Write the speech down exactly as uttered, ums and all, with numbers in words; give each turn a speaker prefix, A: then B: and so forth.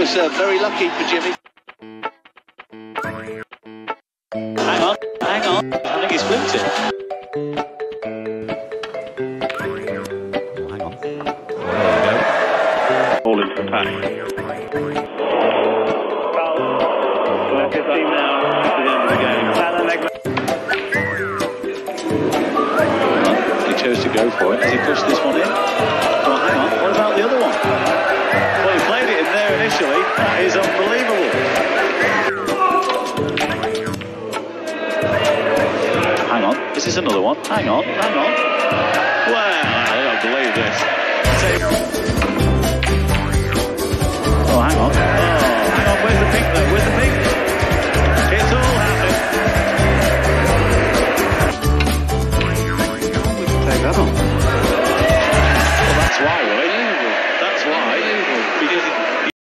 A: was uh, very lucky for Jimmy. Hang on, hang on. I think he's flipped it. Oh, hang on. Oh, there we go. All into the pack. fifteen now to the end of the game. He chose to go for it. Has he pushed this one in? Oh, hang on. What about the other one? Well, he played it in there initially. That is unbelievable. Hang on. Is this another one? Hang on. Hang on. Wow, I don't believe this.